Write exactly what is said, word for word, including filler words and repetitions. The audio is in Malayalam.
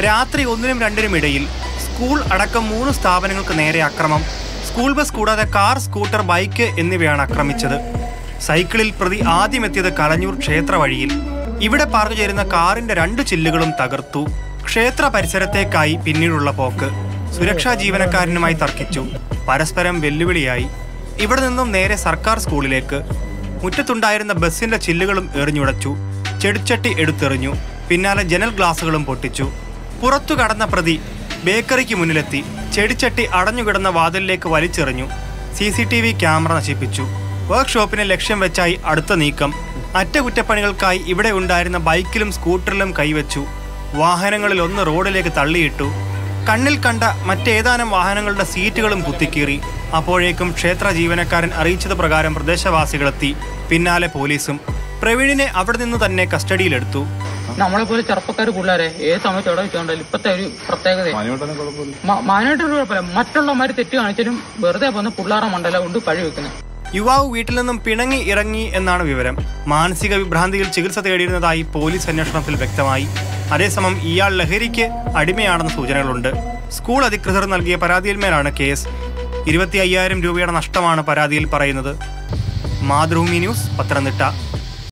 രാത്രി ഒന്നിനും രണ്ടിനും ഇടയിൽ സ്കൂൾ അടക്കം മൂന്ന് സ്ഥാപനങ്ങൾക്ക് നേരെ അക്രമം. സ്കൂൾ ബസ് കൂടാതെ കാർ, സ്കൂട്ടർ, ബൈക്ക് എന്നിവയാണ് ആക്രമിച്ചത്. സൈക്കിളിൽ പ്രതി ആദ്യമെത്തിയത് കലഞ്ഞൂർ ക്ഷേത്ര വഴിയിൽ. ഇവിടെ പാർക്ക് ചേരുന്ന കാറിന്റെ രണ്ട് ചില്ലുകളും തകർത്തു. ക്ഷേത്ര പരിസരത്തേക്കായി പിന്നീടുള്ള പോക്ക്. സുരക്ഷാ ജീവനക്കാരനുമായി തർക്കിച്ചു. പരസ്പരം വെല്ലുവിളിയായി. ഇവിടെ നിന്നും നേരെ സർക്കാർ സ്കൂളിലേക്ക്. മുറ്റത്തുണ്ടായിരുന്ന ബസ്സിന്റെ ചില്ലുകളും എറിഞ്ഞുടച്ചു. ചെടിച്ചട്ടി എടുത്തെറിഞ്ഞു. പിന്നാലെ ജനൽ ഗ്ലാസുകളും പൊട്ടിച്ചു. പുറത്തു കടന്ന പ്രതി ബേക്കറിക്ക് മുന്നിലെത്തി. ചെടിച്ചട്ടി അടഞ്ഞുകിടന്ന വാതിലിലേക്ക് വലിച്ചെറിഞ്ഞു. C C T V camera നശിപ്പിച്ചു. വർക്ക്ഷോപ്പിനെ ലക്ഷ്യം വെച്ചായി അടുത്ത നീക്കം. അറ്റകുറ്റപ്പണികൾക്കായി ഇവിടെ ഉണ്ടായിരുന്ന ബൈക്കിലും സ്കൂട്ടറിലും കൈവച്ചു. വാഹനങ്ങളിൽ ഒന്ന് റോഡിലേക്ക് തള്ളിയിട്ടു. കണ്ണിൽ കണ്ട മറ്റേതാനും വാഹനങ്ങളുടെ സീറ്റുകളും കുത്തിക്കീറി. അപ്പോഴേക്കും ക്ഷേത്ര ജീവനക്കാരൻ അറിയിച്ചത് പ്രകാരം പ്രദേശവാസികളെത്തി. പിന്നാലെ പോലീസും. പ്രവീണിനെ അവിടെ നിന്ന് തന്നെ കസ്റ്റഡിയിലെടുത്തു. നമ്മളെ പോലെ ചെറുപ്പക്കാർ പിള്ളേരെ ഏത് സമയത്ത് എവിടെ വെച്ചോണ്ടല്ലോ ഇപ്പത്തെ ഒരു പ്രത്യേകത. മാനായിട്ടൊരു കുഴപ്പമില്ല, മറ്റുള്ളവന്മാര് തെറ്റ് കാണിച്ചാലും വെറുതെ വന്ന് പിള്ളേറെ മണ്ടല കൊണ്ട് പഴി വെക്കുന്നത്. യുവാവ് വീട്ടിൽ നിന്നും പിണങ്ങി ഇറങ്ങി എന്നാണ് വിവരം. മാനസിക വിഭ്രാന്തിയിൽ ചികിത്സ തേടിയിരുന്നതായി പോലീസ് അന്വേഷണത്തിൽ വ്യക്തമായി. അതേസമയം ഇയാൾ ലഹരിക്ക് അടിമയാണെന്ന സൂചനകളുണ്ട്. സ്കൂൾ അധികൃതർ നൽകിയ പരാതിയിന്മേലാണ് കേസ്. ഇരുപത്തി അയ്യായിരം രൂപയുടെ നഷ്ടമാണ് പരാതിയിൽ പറയുന്നത്. മാതൃഭൂമി ന്യൂസ്, പത്തനംതിട്ട.